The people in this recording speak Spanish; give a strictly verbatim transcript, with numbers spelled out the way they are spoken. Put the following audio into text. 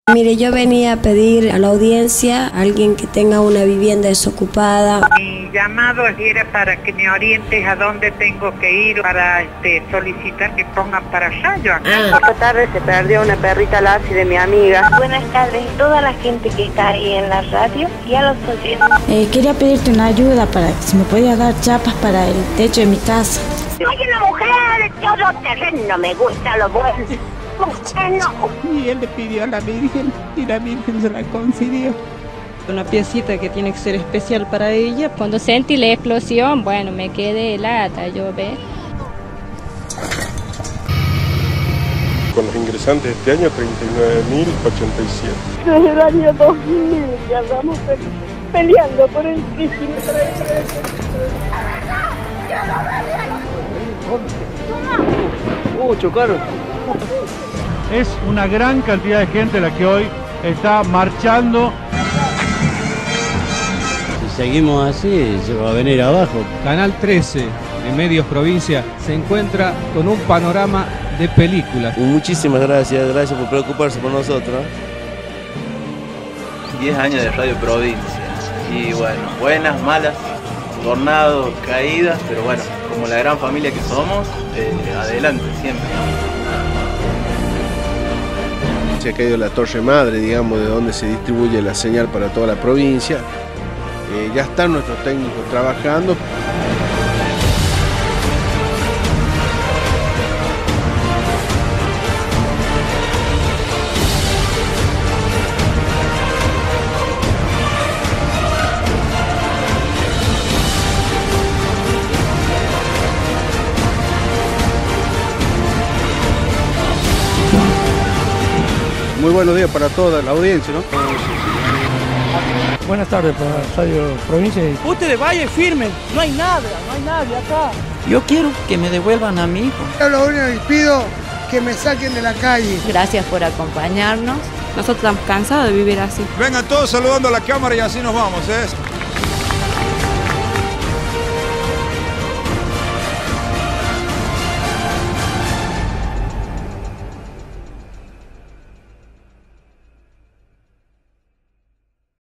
Mire, yo venía a pedir a la audiencia a alguien que tenga una vivienda desocupada. Mi llamado era para que me orientes a dónde tengo que ir para este, solicitar que pongan para allá. Yo acá. Ah. Esta tarde se perdió una perrita Lassie de mi amiga. Buenas tardes, toda la gente que está ahí en la radio y a los oyentes. Eh, quería pedirte una ayuda para que si me podías dar chapas para el techo de mi casa. Soy una mujer, todo terreno, me gusta lo bueno. Y él le pidió a la Virgen y la Virgen se la concedió. Una piecita que tiene que ser especial para ella. Cuando sentí la explosión, bueno, me quedé helada, yo ve. Con los ingresantes de este año, treinta y nueve mil ochenta y siete. Desde el año dos mil que andamos peleando por el príncipe. ¡Uh, chocaron! Es una gran cantidad de gente la que hoy está marchando. Si seguimos así, se va a venir abajo. Canal trece de Medios Provincia se encuentra con un panorama de películas. Muchísimas gracias, gracias por preocuparse por nosotros. diez años de Radio Provincia. Y bueno, buenas, malas, tornados, caídas, pero bueno, como la gran familia que somos, eh, adelante siempre. Se ha caído la torre madre, digamos, de donde se distribuye la señal para toda la provincia. Eh, ya están nuestros técnicos trabajando. Muy buenos días para toda la audiencia, ¿no? Buenas tardes para Radio Provincia. Ustedes vayan y firmen, no hay nada, no hay nadie acá. Yo quiero que me devuelvan a mi hijo. Yo lo único que pido que me saquen de la calle. Gracias por acompañarnos. Nosotros estamos cansados de vivir así. Vengan todos saludando a la cámara y así nos vamos, ¿eh?